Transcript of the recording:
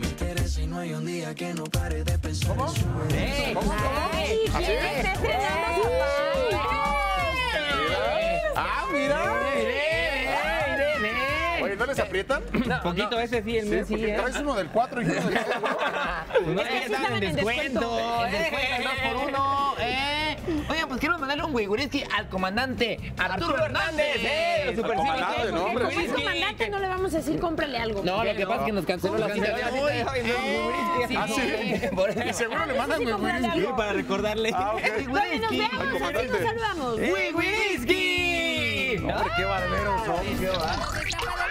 me interesa y no hay un día que no pare de pensar. ¿Cómo? ¿Cómo? Ay, ¿quién está estrenando zapatos? ¡Ah, mira! Oye, ¿no les aprietan? Poquito ese sí, el mío sí. Porque traes uno del 4 y uno del 5. No, Es que ya sí están estaban en en descuento. descuento. En descuento, 2x1. Oigan, pues quiero mandarle un whisky al comandante Arturo Hernández. Los super comandante, cívicos. ¿no, hombre? Como es comandante, no le vamos a decir cómprale algo. No, lo que pasa es que nos canceló la cita de hoy. ¿Ah, sí? Por eso. Y seguro le mandan sí, mi cómprale whisky. algo. Para recordarle. Ah, ok. Bueno, nos Al vemos, así comandante. nos saludamos. ¡Whisky! Hombre, qué barberos son, qué va. Sábado